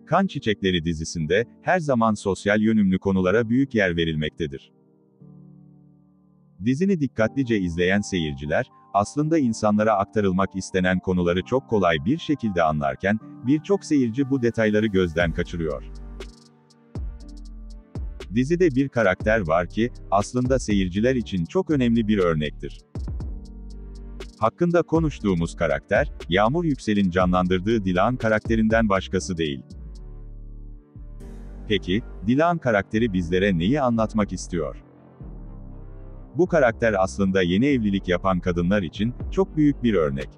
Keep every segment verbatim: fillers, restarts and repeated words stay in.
Kan Çiçekleri dizisinde, her zaman sosyal yönümlü konulara büyük yer verilmektedir. Dizini dikkatlice izleyen seyirciler, aslında insanlara aktarılmak istenen konuları çok kolay bir şekilde anlarken, birçok seyirci bu detayları gözden kaçırıyor. Dizide bir karakter var ki, aslında seyirciler için çok önemli bir örnektir. Hakkında konuştuğumuz karakter, Yağmur Yüksel'in canlandırdığı Dilan karakterinden başkası değil. Peki, Dilan karakteri bizlere neyi anlatmak istiyor? Bu karakter aslında yeni evlilik yapan kadınlar için çok büyük bir örnek.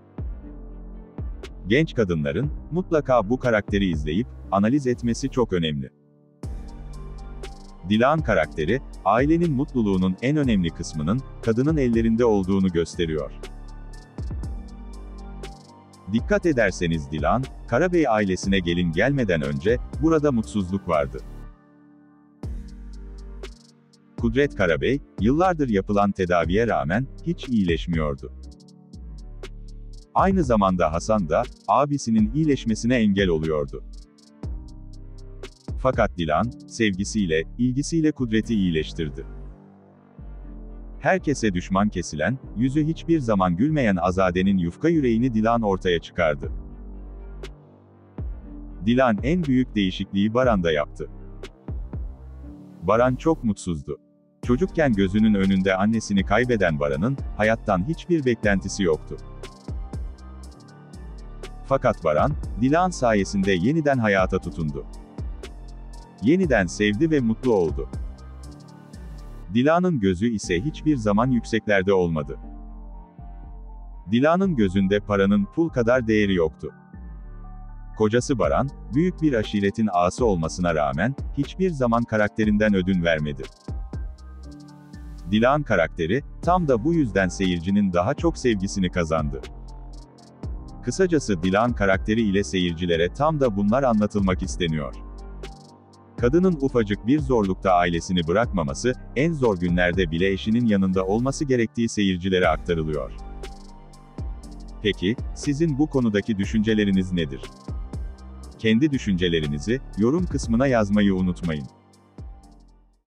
Genç kadınların mutlaka bu karakteri izleyip analiz etmesi çok önemli. Dilan karakteri, ailenin mutluluğunun en önemli kısmının kadının ellerinde olduğunu gösteriyor. Dikkat ederseniz Dilan, Karabey ailesine gelin gelmeden önce burada mutsuzluk vardı. Kudret Karabey, yıllardır yapılan tedaviye rağmen hiç iyileşmiyordu. Aynı zamanda Hasan da abisinin iyileşmesine engel oluyordu. Fakat Dilan, sevgisiyle, ilgisiyle Kudret'i iyileştirdi. Herkese düşman kesilen, yüzü hiçbir zaman gülmeyen Azade'nin yufka yüreğini Dilan ortaya çıkardı. Dilan en büyük değişikliği Baran'da yaptı. Baran çok mutsuzdu. Çocukken gözünün önünde annesini kaybeden Baran'ın, hayattan hiçbir beklentisi yoktu. Fakat Baran, Dilan sayesinde yeniden hayata tutundu. Yeniden sevdi ve mutlu oldu. Dilan'ın gözü ise hiçbir zaman yükseklerde olmadı. Dilan'ın gözünde paranın pul kadar değeri yoktu. Kocası Baran, büyük bir aşiretin ağası olmasına rağmen, hiçbir zaman karakterinden ödün vermedi. Dilan karakteri, tam da bu yüzden seyircinin daha çok sevgisini kazandı. Kısacası Dilan karakteri ile seyircilere tam da bunlar anlatılmak isteniyor. Kadının ufacık bir zorlukta ailesini bırakmaması, en zor günlerde bile eşinin yanında olması gerektiği seyircilere aktarılıyor. Peki, sizin bu konudaki düşünceleriniz nedir? Kendi düşüncelerinizi, yorum kısmına yazmayı unutmayın.